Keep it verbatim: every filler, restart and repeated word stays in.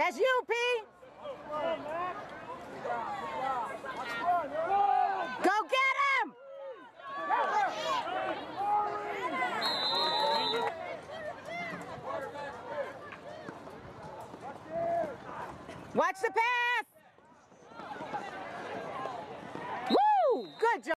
That's you, P. Go get him! Watch the pass!